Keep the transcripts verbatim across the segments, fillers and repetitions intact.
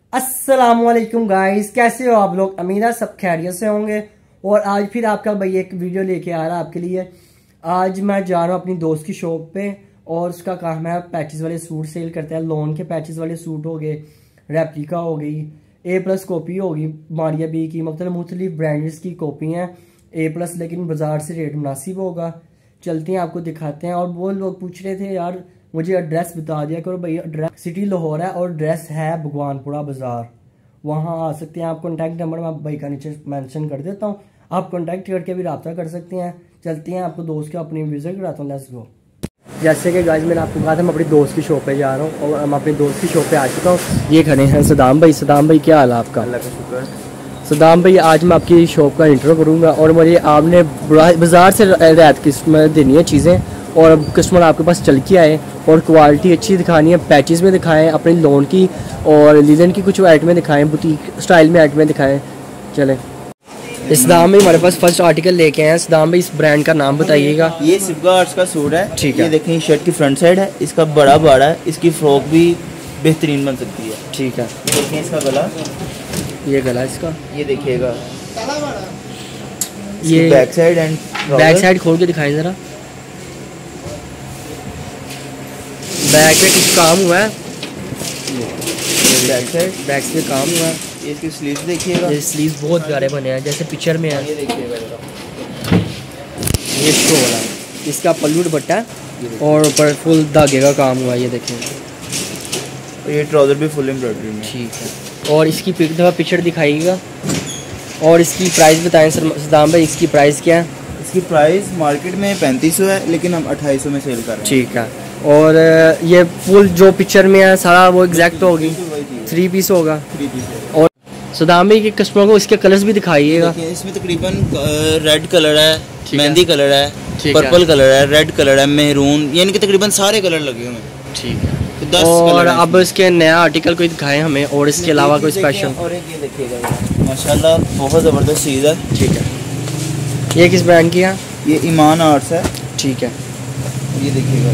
अस्सलामुअलैकुम गाइस, कैसे हो आप लोग। उम्मीद है सब खैरियत से होंगे। और आज फिर आपका भाई एक वीडियो लेके आ रहा है आपके लिए। आज मैं जा रहा हूँ अपनी दोस्त की शॉप पे और उसका काम है पैचेस वाले सूट सेल करता है। लोन के पैचेस वाले सूट हो गए, रेप्लिका हो गई, ए प्लस कॉपी होगी मारिया बी की, मतलब मुख्तलिफ ब्रांड्स की कॉपी हैं ए प्लस, लेकिन बाजार से रेट मुनासिब होगा। चलते हैं आपको दिखाते हैं। और वो लोग पूछ रहे थे यार मुझे एड्रेस बता दिया करो भाई। एड्रेस सिटी लाहौर है और एड्रेस है भगवानपुरा बाजार, वहाँ आ सकते हैं आप। कॉन्टैक्ट नंबर मैं भाई का नीचे मेंशन कर देता हूँ, आप कॉन्टैक्ट करके भी रब्ता कर सकते हैं। चलते हैं आपको दोस्त के अपनी विजिट कराता हूँ, लेट्स गो। जैसे कि गाइस मैंने आपको कहा था मैं अपनी दोस्त की शॉप पे जा रहा हूँ और मैं अपनी दोस्त की शॉप पे आ चुका हूँ। ये खड़े हैं सदाम भाई। सदाम भाई क्या हाल है आपका? अल्लाह का शुक्र। सदाम भाई आज मैं आपकी शॉप का इंटरव्यू करूँगा और मुझे आपने बाजार से रियायत किस्मत देनी है चीज़ें, और कस्टमर आपके पास चल के आए और क्वालिटी अच्छी दिखानी है। पैचेस में दिखाएं अपनी लोन की और लिलन की कुछ आइटमें दिखाएं, बुटीक स्टाइल में आइटमें दिखाएं। चलें सदाम भाई हमारे पास फर्स्ट आर्टिकल लेके आए हैं। सदाम भाई इस ब्रांड का नाम बताइएगा। ये सिब्गा आर्ट्स का सूट है। ठीक है। ये देखें शर्ट की फ्रंट साइड है, इसका बड़ा बाड़ा है, इसकी फ्रॉक भी बेहतरीन बन सकती है। ठीक है। देखें इसका गला, ये गला इसका, ये देखिएगा ये back side and back side खोल के दिखाएं ज़रा। बैक पे कुछ काम हुआ है, बैक साइड बैक से काम हुआ है। ये इसकी स्लीव्स देखिएगा, ये स्लीव बहुत प्यारे बने हैं जैसे पिक्चर में है। ये देखिएगा ये शो वाला है, इसका पल्लू दुपट्टा है और ऊपर फुल धागे का काम हुआ है, ये देखें। और ये ट्राउजर भी फुल एम्ब्रॉयडरी में। ठीक है। और इसकी पिक दफ़ा पिक्चर दिखाइएगा और इसकी प्राइस बताएं सदाम भाई, इसकी प्राइस क्या है? इसकी प्राइस मार्केट में पैंतीस सौ है, लेकिन हम अट्ठाईस सौ में सेल कर रहे हैं। ठीक है। और ये फुल जो पिक्चर में है सारा वो एग्जैक्ट होगी, थ्री पीस होगा। थ्री पीस और सदाम भाई के कस्टमर को इसके कलर्स भी दिखाइएगा। इसमें तकरीबन रेड कलर है, मेहंदी कलर है, ठीक पर्पल कलर है, रेड कलर है, मेहरून, यानी कि तकरीबन सारे कलर लगे हुए हैं। ठीक है। तो दस और अब इसके नया आर्टिकल कोई दिखाएं हमें, और इसके अलावा कोई स्पेशल। और एक ये देखिएगा माशाल्लाह बहुत ज़बरदस्त चीज़ है। ठीक है। ये किस ब्रांड की है? ये ईमान आर्ट्स है। ठीक है। ये देखिएगा,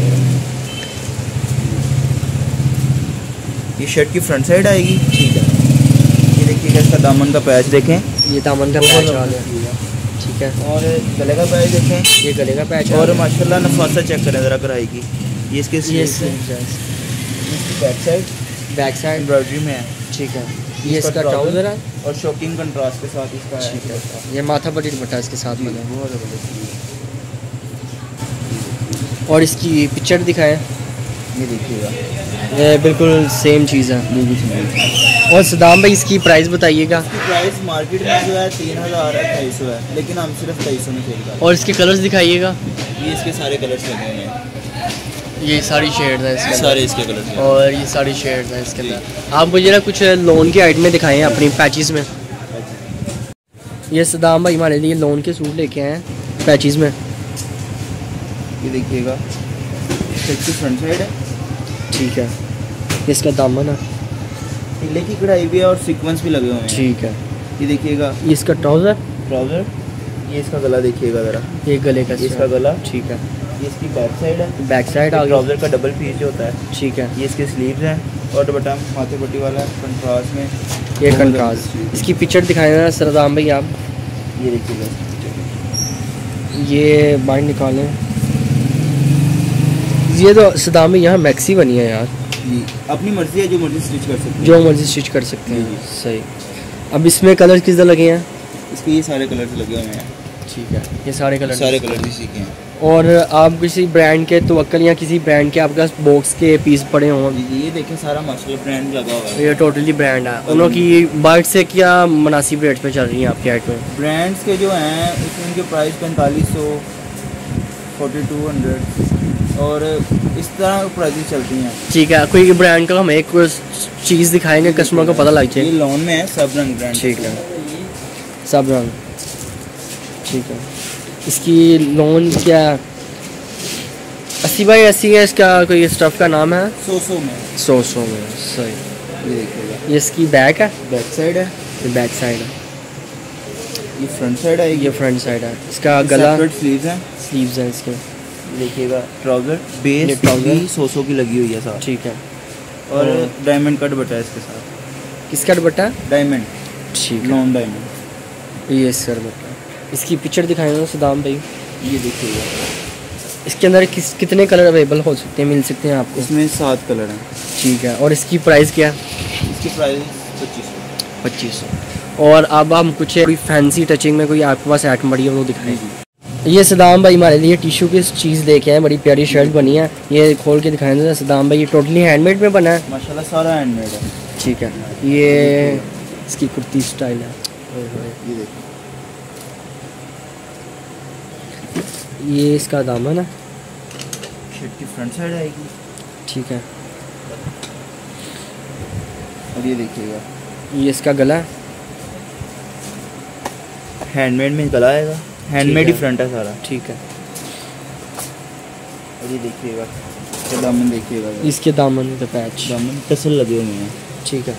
ये शर्ट की फ्रंट साइड आएगी। ठीक है। ये देखिएगा इसका दामन का पैच देखें, ये दामन का पैच वाला है। ठीक है। और गले का पैच देखें, ये गले का पैच। और माशाल्लाह नफासा चेक करें ज़रा कढ़ाई की। ये इसके ये back side back side embroidery में है। ठीक है। ये इसका ट्राउजर है और शॉकिंग कंट्रास्ट के साथ इसका है। ठीक है। ये माथा पट्टी दुपट्टा इसके साथ में है। बहुत ज़बरदस्त। और इसकी पिक्चर दिखाएं। ये देखिएगा, ये बिल्कुल सेम चीज़ है। और सदाम भाई इसकी प्राइस बताइएगा। इसकी प्राइस मार्केट में जो है तीन हज़ार अट्ठाईस सौ है, लेकिन हम सिर्फ तेईस सौ में सेल कर रहे हैं। और इसके कलर्स दिखाइएगा। ये इसके सारे कलर्स लगे हुए हैं, ये सारी शेड्स हैं इसके सारे इसके कलर्स हैं। और ये सारी शेड्स हैं इसके अंदर। आप मुझे ना कुछ लोन की आइटमें दिखाएं अपनी पैचेस में। ये सदाम भाई हमारे लिए लोन के सूट लेके आए हैं पैचेस में। ये देखिएगा शर्ट की फ्रंट साइड है। ठीक है। इसका दामन है, टिल्ले की कढ़ाई भी है और सीक्वेंस भी लगे हुए हैं। ठीक है। ये देखिएगा ये इसका ट्राउज़र ट्राउज़र, ये इसका गला देखिएगा ज़रा, ये गले का ये इसका गला। ठीक है। ये इसकी बैक साइड है, बैक साइड आ गया। ट्राउज़र का डबल पीस जो होता है। ठीक है। ये इसके स्लीव्स हैं और दुपट्टा माथे पट्टी वाला है कंट्रास्ट में। ये कंट्रास्ट। इसकी पिक्चर दिखाएं ना सदाम भाई आप। ये देखिएगा, ये बाइंड निकालें। ये तो सदाम भाई यहाँ मैक्सी बनी है यार। जी अपनी मर्जी है, जो मर्जी स्टिच कर सकते हैं। जो मर्जी स्टिच कर सकते हैं। सही। अब इसमें कलर किस तरह लगे हैं? इसके ये सारे कलर्स लगे हुए हैं। ठीक है। ये सारे कलर सारे कलर इसी के हैं। और आप किसी ब्रांड के तवक्कल या किसी ब्रांड के आपके पास बॉक्स के पीस पड़े हों? जी ये देखें सारा माशाल्लाह ब्रांड लगा हुआ है। ये टोटली ब्रांड है। उन लोगों की बाइट से क्या मुनासिब रेट पे चल रही है आपकी आइटमें? ब्रांड्स के जो हैं उसमें उनके प्राइस पैंतालीस सौ फोर्टी टू हंड्रेड और इस तरह प्राइसेस चलती हैं। ठीक है। कोई ब्रांड का हम एक चीज़ दिखाएंगे कस्टमर को पता लग जाए। ये लोन में है सब रंग ब्रांड। ठीक है। सब रंग। ठीक है। इसकी लोन क्या अस्सी बाई अस्सी है? इसका कोई स्टफ़ का नाम है? सौ सौ में सौ सौ में। सही। ये देखिएगा, ये इसकी बैक है, बैक साइड है। ये बैक साइड है। ये फ्रंट साइड है। ये फ्रंट साइड है। इसका गला, स्लीव्स हैं, स्लीव्स हैं इसके। देखिएगा ट्राउजर बेस ट्राउजर सौ सौ की लगी हुई है साथ। ठीक है। और डायमंड कट बटा है इसके साथ। किसका दुपट्टा? डायमंड, ठीक है, लॉन्ग डायमंड। ये इसका दुपट्टा। इसकी पिक्चर दिखाएं ना सदाम भाई। ये देखिएगा, इसके अंदर किस कितने कलर अवेलेबल हो सकते हैं, मिल सकते हैं आपको? इसमें सात कलर हैं। ठीक है, और इसकी प्राइस क्या? इसकी प्राइस पच्चीस सौ पच्चीस सौ। और अब हम कुछ कोई फैंसी टचिंग में कोई आपके पास आइटम बड़ी है वो दिखाएं। ये सदाम भाई हमारे लिए टिश्यू की चीज़ लेके आए, बड़ी प्यारी शर्ट बनी है, ये खोल के दिखाएं ना सदाम भाई। ये टोटली हैंडमेड में बना है माशाल्लाह, सारा हैंडमेड है। ठीक है, ये इसकी कुर्ती स्टाइल है। ये देखो, ये इसका दामन है, शर्ट की फ्रंट साइड आएगी। ठीक है, और ये देखिएगा, ये इसका गला हैंडमेड में गला आएगा, हैंडमेड ही फ्रंट है सारा। ठीक है, और ये देखिएगा, इसके दामन देखिएगा, इसके दामन पे पैच, दामन टसल लगे हुए हैं। ठीक है,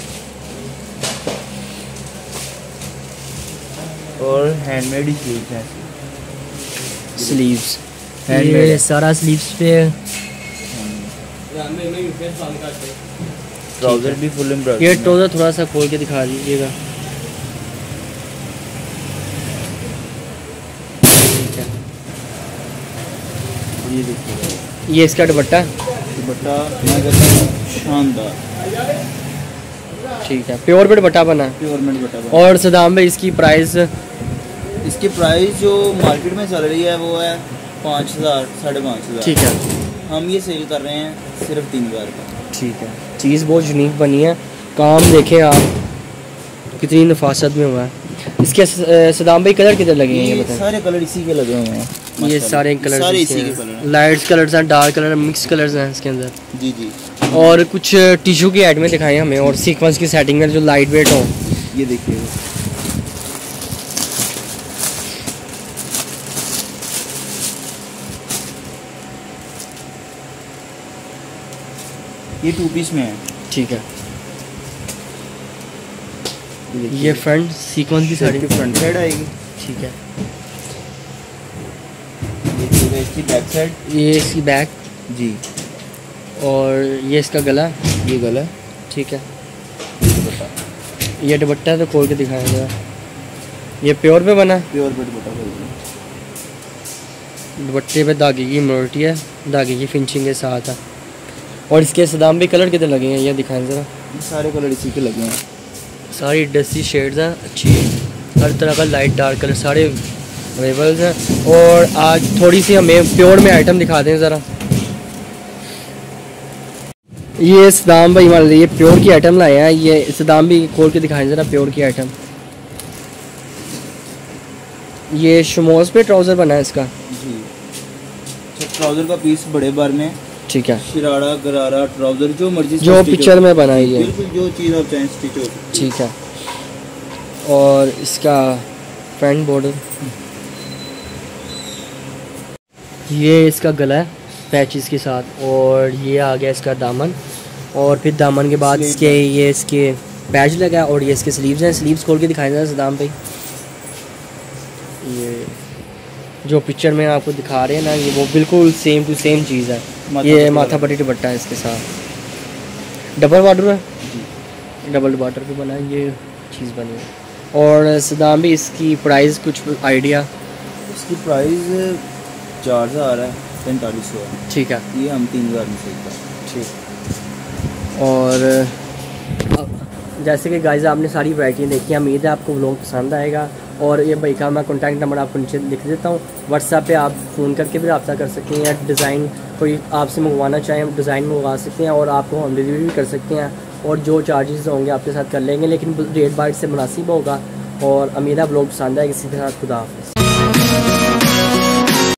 और हैंडमेड ही स्लीव्स हैं, स्लीव्स हैंडमेड ये सारा स्लीव्स पे। ट्राउजर भी फुल एम्ब्रॉयडरी। ये ट्राउजर थोड़ा सा खोल के दिखा दीजिएगा। ठीक है, ये देखिएगा, ये इसका दुपट्टा, दुपट्टा मैं कहता हूँ शानदार। ठीक है, प्योर पे दुपट्टा बना है, प्योर में दुपट्टा बना। और सदाम भाई इसकी प्राइस? इसकी प्राइस जो मार्केट में चल रही है वो है पाँच हज़ार साढ़े पाँच हज़ार। ठीक है, हम ये सेल कर रहे हैं सिर्फ तीन हज़ार का। ठीक है, चीज़ बहुत यूनिक बनी है, काम देखें आप कितनी नफासत में हुआ है। इसके सदाम भाई कलर किधर लगे हैं ये बताएं? सारे कलर इसी के लगे हुए हैं, ये सारे कलर सारे इसी के कलर हैं। लाइट्स कलर्स हैं, डार्क कलर, मिक्स कलर्स हैं इसके अंदर। जी जी, और कुछ टिश्यू की आइटमें दिखाएं हमें, और सीक्वेंस की सेटिंग में जो लाइट वेट हो। ये देखिए, ये टू पीस में है। ठीक है, ये फ्रंट सीक्वेंस की साड़ी फ्रंट साइड आएगी। ठीक है, देखिएगा इसकी बैक साइड, ये इसकी बैक जी, और ये इसका गला, ये गला। ठीक है, ये दुपट्टा तो खोल के दिखाया जरा। ये प्योर पे बना, प्योर पे दुपट्टा खोल के। दुपट्टे पे धागे की एम्ब्रॉयडरी है, धागे की फिनिशिंग के साथ है। और इसके सदाम भी कलर कितने लगे हैं ये दिखाएं ज़रा। सारे कलर इसी के लगे हैं, सारी डस्टी शेड्स हैं अच्छी, हर तरह का लाइट डार्क कलर सारे अवेलेबल हैं। और आज थोड़ी सी हमें प्योर में आइटम दिखा दें ज़रा। ये सदाम भाई हमारे लिए प्योर की आइटम लाए हैं, ये सदाम भी खोल के दिखाएं ज़रा प्योर की आइटम। ये शमोज पे ट्राउज़र बना है इसका जी, ट्राउज़र का पीस बड़े बार में। ठीक है, शरारा गरारा ट्राउज़र जो मर्जी, जो पिक्चर में बनाई है, बिल्कुल जो चीज़ आप चाहें स्टिच हो। ठीक है, और इसका फ्रंट बॉर्डर, ये इसका गला है पैचेस के साथ, और ये आ गया इसका दामन, और फिर दामन के बाद इसके ये इसके पैच लगा, और ये इसके स्लीव्स हैं। स्लीव्स खोल के दिखाए जाए सदाम भाई। ये जो पिक्चर में आपको दिखा रहे हैं ना, ये वो बिल्कुल सेम टू सेम चीज़ है। ये माथा पट्टी दुपट्टा है इसके साथ, डबल बॉर्डर है, डबल बॉर्डर पे बना है, ये चीज़ बनी है। और सदाम भी इसकी प्राइस कुछ आइडिया? इसकी प्राइस चार हज़ार है, पैंतालीस सौ है। ठीक है, ये हम तीन हज़ार में सेल ठीक। और जैसे कि गाइस आपने सारी वैरायटी देखी, उम्मीद है आपको व्लॉग पसंद आएगा। और ये भाई का मैं कॉन्टैक्ट नंबर आपको नीचे लिख देता हूँ, व्हाट्सएप पे आप फ़ोन करके भी रब्ता कर सकते हैं, या डिज़ाइन कोई आपसे मंगवाना चाहें डिज़ाइन मंगवा सकते हैं, और आपको होम डिलीवरी भी कर सकते हैं। और जो चार्जेस होंगे आपके साथ कर लेंगे, लेकिन रेट बाइट से मुनासिब होगा। और उम्मीद है व्लॉग पसंद आएगा। किसी के साथ खुदा हाफ़िज़।